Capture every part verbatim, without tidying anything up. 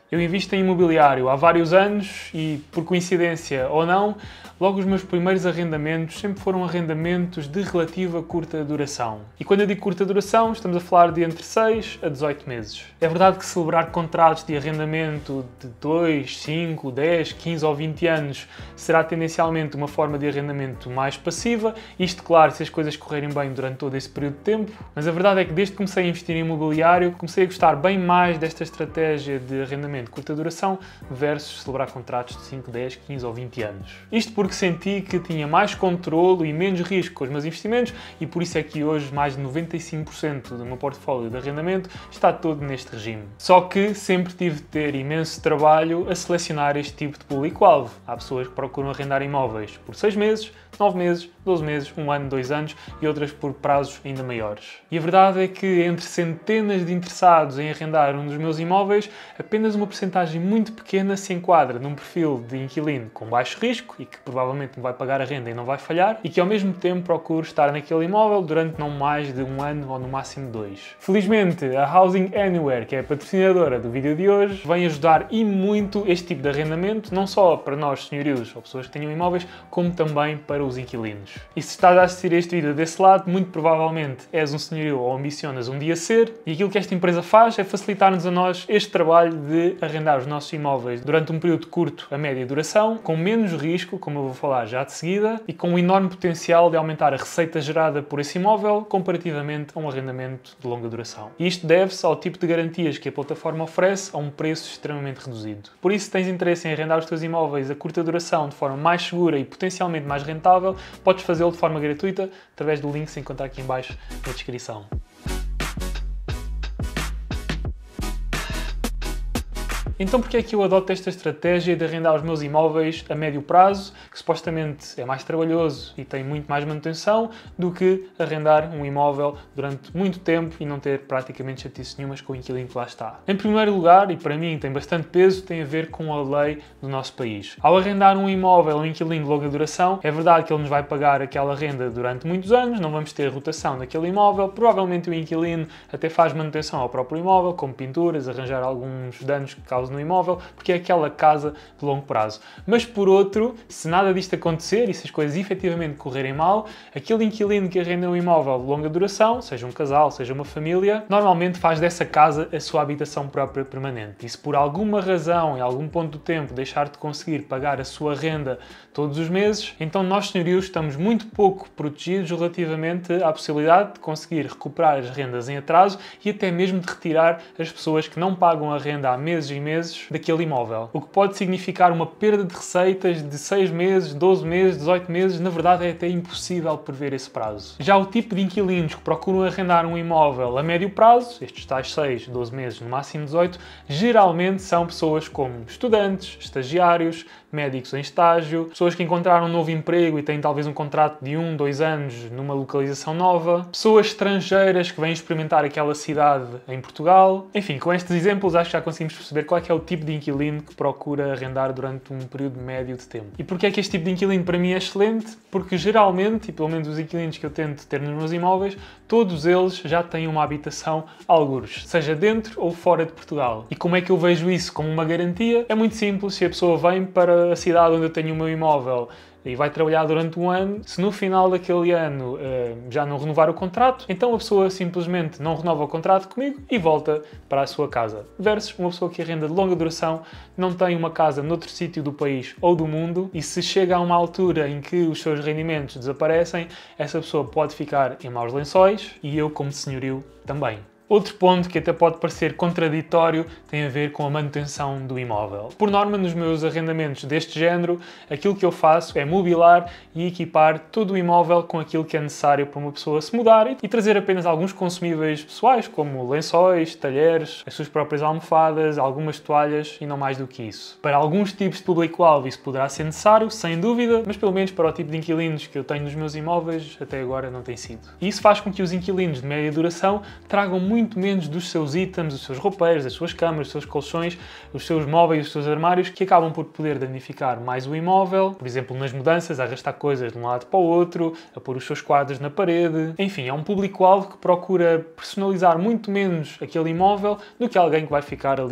Eu invisto em imobiliário há vários anos e, por coincidência ou não, logo os meus primeiros arrendamentos sempre foram arrendamentos de relativa curta duração. E quando eu digo curta duração, estamos a falar de entre seis a dezoito meses. É verdade que celebrar contratos de arrendamento de dois, cinco, dez, quinze ou vinte anos será tendencialmente uma forma de arrendamento mais passiva, isto, claro, se as coisas correrem bem durante todo esse período de tempo, mas a verdade é que desde que comecei a investir em imobiliário, comecei a gostar bem mais desta estratégia de arrendamento de curta duração versus celebrar contratos de cinco, dez, quinze ou vinte anos. Isto porque senti que tinha mais controlo e menos risco com os meus investimentos e por isso é que hoje mais de noventa e cinco por cento do meu portfólio de arrendamento está todo neste regime. Só que sempre tive de ter imenso trabalho a selecionar este tipo de público-alvo. Há pessoas que procuram arrendar imóveis por seis meses, nove meses, doze meses, um ano, dois anos e outras por prazos ainda maiores. E a verdade é que entre centenas de interessados em arrendar um dos meus imóveis, apenas uma porcentagem muito pequena se enquadra num perfil de inquilino com baixo risco e que provavelmente me vai pagar a renda e não vai falhar e que ao mesmo tempo procura estar naquele imóvel durante não mais de um ano ou no máximo dois. Felizmente, a Housing Anywhere, que é a patrocinadora do vídeo de hoje, vem ajudar e muito este tipo de arrendamento, não só para nós senhorios ou pessoas que tenham imóveis, como também para os inquilinos. E se estás a assistir a este vídeo desse lado, muito provavelmente és um senhorio ou ambicionas um dia ser, e aquilo que esta empresa faz é facilitar-nos a nós este trabalho de arrendar os nossos imóveis durante um período curto a média duração, com menos risco, como eu vou falar já de seguida, e com um enorme potencial de aumentar a receita gerada por esse imóvel comparativamente a um arrendamento de longa duração. E isto deve-se ao tipo de garantias que a plataforma oferece a um preço extremamente reduzido. Por isso, se tens interesse em arrendar os teus imóveis a curta duração de forma mais segura e potencialmente mais rentável, podes fazê-lo de forma gratuita através do link que se encontra aqui em baixo na descrição. Então porque é que eu adoto esta estratégia de arrendar os meus imóveis a médio prazo, que supostamente é mais trabalhoso e tem muito mais manutenção, do que arrendar um imóvel durante muito tempo e não ter praticamente chatices nenhumas com o inquilino que lá está? Em primeiro lugar, e para mim tem bastante peso, tem a ver com a lei do nosso país. Ao arrendar um imóvel a um inquilino de longa duração, é verdade que ele nos vai pagar aquela renda durante muitos anos, não vamos ter rotação daquele imóvel, provavelmente o inquilino até faz manutenção ao próprio imóvel, como pinturas, arranjar alguns danos que causam no imóvel, porque é aquela casa de longo prazo. Mas por outro, se nada disto acontecer e se as coisas efetivamente correrem mal, aquele inquilino que arrenda um imóvel de longa duração, seja um casal, seja uma família, normalmente faz dessa casa a sua habitação própria permanente. E se por alguma razão, em algum ponto do tempo, deixar de conseguir pagar a sua renda todos os meses, então nós senhorios estamos muito pouco protegidos relativamente à possibilidade de conseguir recuperar as rendas em atraso e até mesmo de retirar as pessoas que não pagam a renda há meses e meses daquele imóvel. O que pode significar uma perda de receitas de seis meses, doze meses, dezoito meses, na verdade é até impossível prever esse prazo. Já o tipo de inquilinos que procuram arrendar um imóvel a médio prazo, estes tais seis, doze meses, no máximo dezoito, geralmente são pessoas como estudantes, estagiários, médicos em estágio, pessoas que encontraram um novo emprego e têm talvez um contrato de um, dois anos numa localização nova, pessoas estrangeiras que vêm experimentar aquela cidade em Portugal. Enfim, com estes exemplos acho que já conseguimos perceber qual é que é o tipo de inquilino que procura arrendar durante um período médio de tempo. E porquê é que este tipo de inquilino para mim é excelente? Porque geralmente, e pelo menos os inquilinos que eu tento ter nos meus imóveis, todos eles já têm uma habitação algures, seja dentro ou fora de Portugal. E como é que eu vejo isso como uma garantia? É muito simples, se a pessoa vem para a cidade onde eu tenho o meu imóvel e vai trabalhar durante um ano, se no final daquele ano uh, já não renovar o contrato, então a pessoa simplesmente não renova o contrato comigo e volta para a sua casa. Versus uma pessoa que arrenda de longa duração, não tem uma casa noutro sítio do país ou do mundo e se chega a uma altura em que os seus rendimentos desaparecem, essa pessoa pode ficar em maus lençóis e eu como senhorio também. Outro ponto que até pode parecer contraditório tem a ver com a manutenção do imóvel. Por norma, nos meus arrendamentos deste género, aquilo que eu faço é mobilar e equipar todo o imóvel com aquilo que é necessário para uma pessoa se mudar e trazer apenas alguns consumíveis pessoais, como lençóis, talheres, as suas próprias almofadas, algumas toalhas e não mais do que isso. Para alguns tipos de público-alvo isso poderá ser necessário, sem dúvida, mas pelo menos para o tipo de inquilinos que eu tenho nos meus imóveis, até agora não tem sido. E isso faz com que os inquilinos de média duração tragam muito muito menos dos seus itens, dos seus roupeiros, das suas camas, dos seus colchões, os seus móveis, os seus armários, que acabam por poder danificar mais o imóvel, por exemplo, nas mudanças, a arrastar coisas de um lado para o outro, a pôr os seus quadros na parede. Enfim, é um público-alvo que procura personalizar muito menos aquele imóvel do que alguém que vai ficar ali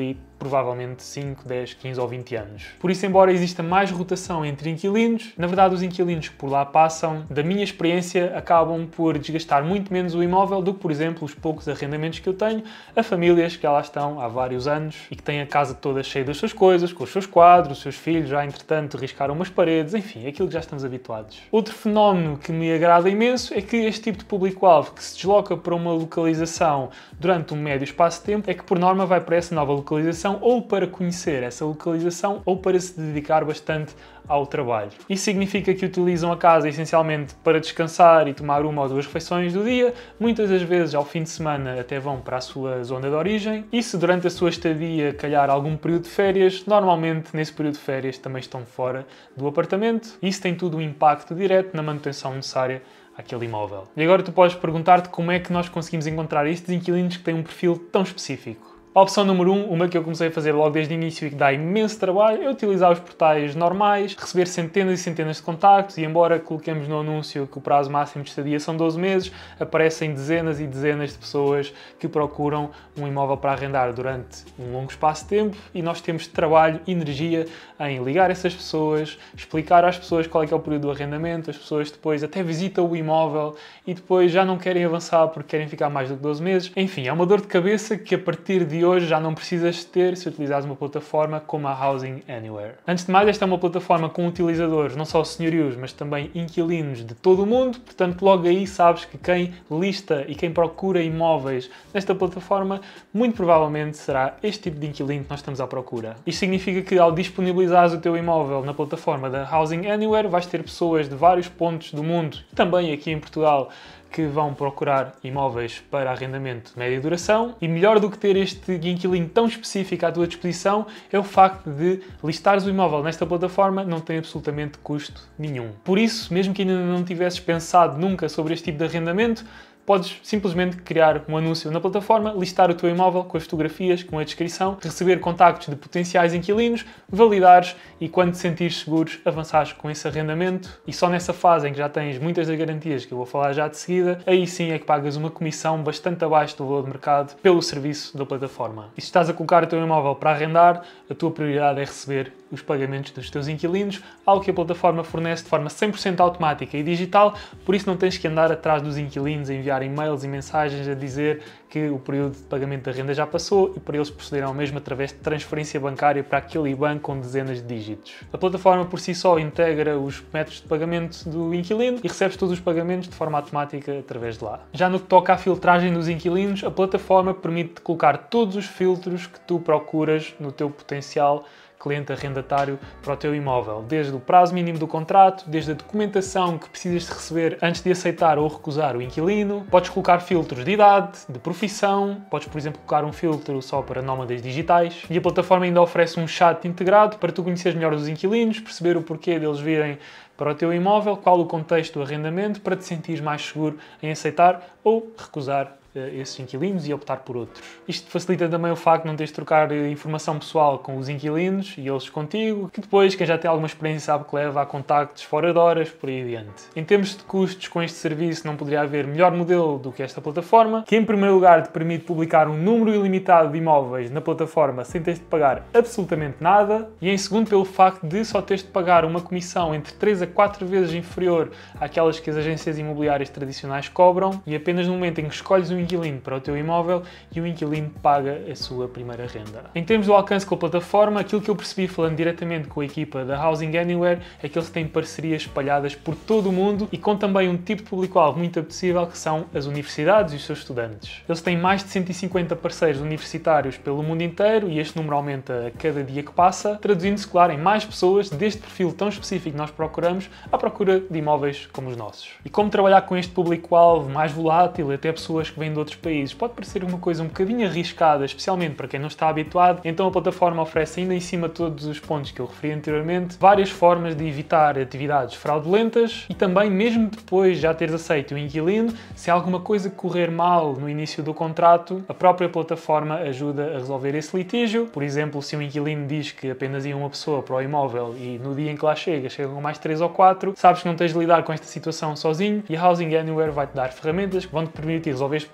provavelmente cinco, dez, quinze ou vinte anos. Por isso, embora exista mais rotação entre inquilinos, na verdade os inquilinos que por lá passam, da minha experiência, acabam por desgastar muito menos o imóvel do que, por exemplo, os poucos arrendamentos que eu tenho a famílias que lá estão há vários anos e que têm a casa toda cheia das suas coisas, com os seus quadros, os seus filhos já entretanto riscaram umas paredes, enfim, aquilo que já estamos habituados. Outro fenómeno que me agrada imenso é que este tipo de público-alvo que se desloca para uma localização durante um médio espaço de tempo é que por norma vai para essa nova localização ou para conhecer essa localização ou para se dedicar bastante ao trabalho. Isso significa que utilizam a casa essencialmente para descansar e tomar uma ou duas refeições do dia, muitas das vezes ao fim de semana até vão para a sua zona de origem e se durante a sua estadia calhar algum período de férias, normalmente nesse período de férias também estão fora do apartamento e isso tem tudo um impacto direto na manutenção necessária àquele imóvel. E agora tu podes perguntar-te como é que nós conseguimos encontrar estes inquilinos que têm um perfil tão específico. A opção número um, uma que eu comecei a fazer logo desde o início e que dá imenso trabalho, é utilizar os portais normais, receber centenas e centenas de contactos e embora coloquemos no anúncio que o prazo máximo de estadia são doze meses, aparecem dezenas e dezenas de pessoas que procuram um imóvel para arrendar durante um longo espaço de tempo e nós temos trabalho e energia em ligar essas pessoas, explicar às pessoas qual é que é o período do arrendamento, as pessoas depois até visitam o imóvel e depois já não querem avançar porque querem ficar mais do que doze meses. Enfim, é uma dor de cabeça que a partir de hoje já não precisas ter se utilizares uma plataforma como a Housing Anywhere. Antes de mais, esta é uma plataforma com utilizadores não só senhorios, mas também inquilinos de todo o mundo, portanto logo aí sabes que quem lista e quem procura imóveis nesta plataforma muito provavelmente será este tipo de inquilino que nós estamos à procura. Isto significa que ao disponibilizares o teu imóvel na plataforma da Housing Anywhere vais ter pessoas de vários pontos do mundo e também aqui em Portugal que vão procurar imóveis para arrendamento de média duração e melhor do que ter este inquilino tão específico à tua disposição é o facto de listares o imóvel nesta plataforma não tem absolutamente custo nenhum. Por isso, mesmo que ainda não tivesses pensado nunca sobre este tipo de arrendamento, podes simplesmente criar um anúncio na plataforma, listar o teu imóvel com as fotografias, com a descrição, receber contactos de potenciais inquilinos, validares e quando te sentires seguros, avançares com esse arrendamento e só nessa fase em que já tens muitas das garantias que eu vou falar já de seguida, aí sim é que pagas uma comissão bastante abaixo do valor de mercado pelo serviço da plataforma. E se estás a colocar o teu imóvel para arrendar, a tua prioridade é receber os pagamentos dos teus inquilinos, algo que a plataforma fornece de forma cem por cento automática e digital, por isso não tens que andar atrás dos inquilinos a enviar e-mails e mensagens a dizer que o período de pagamento da renda já passou e para eles procederem ao mesmo através de transferência bancária para aquele I B A N com dezenas de dígitos. A plataforma por si só integra os métodos de pagamento do inquilino e recebes todos os pagamentos de forma automática através de lá. Já no que toca à filtragem dos inquilinos, a plataforma permite-te colocar todos os filtros que tu procuras no teu potencial cliente arrendatário para o teu imóvel, desde o prazo mínimo do contrato, desde a documentação que precisas de receber antes de aceitar ou recusar o inquilino. Podes colocar filtros de idade, de profissão, podes, por exemplo, colocar um filtro só para nómadas digitais e a plataforma ainda oferece um chat integrado para tu conheceres melhor os inquilinos, perceber o porquê deles virem para o teu imóvel, qual o contexto do arrendamento, para te sentires mais seguro em aceitar ou recusar esses inquilinos e optar por outros. Isto facilita também o facto de não teres de trocar informação pessoal com os inquilinos e eles contigo, que depois quem já tem alguma experiência sabe que leva a contactos fora de horas, por aí adiante. Em termos de custos com este serviço não poderia haver melhor modelo do que esta plataforma, que em primeiro lugar te permite publicar um número ilimitado de imóveis na plataforma sem teres de pagar absolutamente nada e em segundo pelo facto de só teres de pagar uma comissão entre três a quatro vezes inferior àquelas que as agências imobiliárias tradicionais cobram e apenas no momento em que escolhes um inquilino para o teu imóvel e o inquilino paga a sua primeira renda. Em termos do alcance com a plataforma, aquilo que eu percebi falando diretamente com a equipa da Housing Anywhere é que eles têm parcerias espalhadas por todo o mundo e com também um tipo de público-alvo muito apetecível que são as universidades e os seus estudantes. Eles têm mais de cento e cinquenta parceiros universitários pelo mundo inteiro e este número aumenta a cada dia que passa, traduzindo-se, claro, em mais pessoas deste perfil tão específico que nós procuramos à procura de imóveis como os nossos. E como trabalhar com este público-alvo mais volátil, até pessoas que vêm de outros países, pode parecer uma coisa um bocadinho arriscada, especialmente para quem não está habituado, então a plataforma oferece ainda em cima de todos os pontos que eu referi anteriormente, várias formas de evitar atividades fraudulentas e também, mesmo depois de já teres aceito o inquilino, se há alguma coisa correr mal no início do contrato, a própria plataforma ajuda a resolver esse litígio. Por exemplo, se um inquilino diz que apenas ia uma pessoa para o imóvel e no dia em que lá chega, chegam mais três ou quatro, sabes que não tens de lidar com esta situação sozinho e a Housing Anywhere vai-te dar ferramentas que vão-te permitir resolver este problema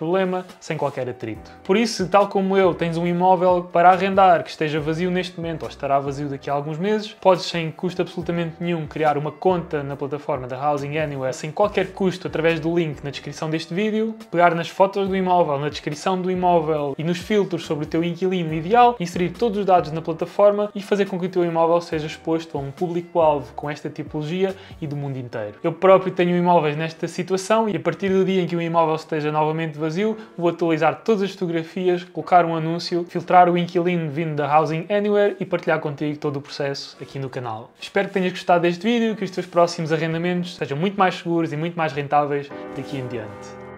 problema, sem qualquer atrito. Por isso, tal como eu, tens um imóvel para arrendar que esteja vazio neste momento ou estará vazio daqui a alguns meses, podes sem custo absolutamente nenhum criar uma conta na plataforma da Housing Anywhere sem qualquer custo através do link na descrição deste vídeo, pegar nas fotos do imóvel, na descrição do imóvel e nos filtros sobre o teu inquilino ideal, inserir todos os dados na plataforma e fazer com que o teu imóvel seja exposto a um público-alvo com esta tipologia e do mundo inteiro. Eu próprio tenho imóveis nesta situação e a partir do dia em que o imóvel esteja novamente vazio, vou atualizar todas as fotografias, colocar um anúncio, filtrar o inquilino vindo da Housing Anywhere e partilhar contigo todo o processo aqui no canal. Espero que tenhas gostado deste vídeo, que os teus próximos arrendamentos sejam muito mais seguros e muito mais rentáveis daqui em diante.